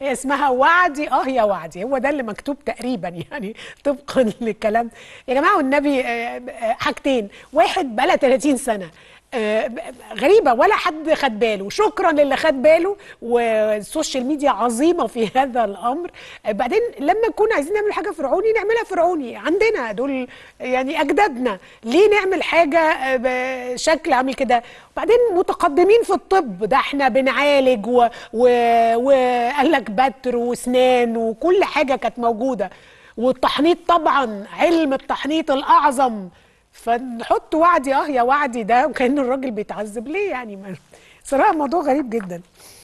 هي اسمها وعدي يا وعدي، هو ده اللي مكتوب تقريبا يعني طبقا للكلام. يا جماعه والنبي، حاجتين، واحد بقى لها 30 سنه غريبه ولا حد خد باله، شكرا للي خد باله، والسوشيال ميديا عظيمه في هذا الامر. بعدين لما نكون عايزين نعمل حاجه فرعوني نعملها فرعوني، عندنا دول يعني اجدادنا، ليه نعمل حاجه بشكل عامل كده؟ وبعدين متقدمين في الطب، ده احنا بنعالج وقال لك بتر واسنان وكل حاجه كانت موجوده، والتحنيط طبعا علم التحنيط الاعظم، فنحط وعدي يا وعدي ده وكأن الراجل بيتعذب ليه يعني؟ صراحه موضوع غريب جدا.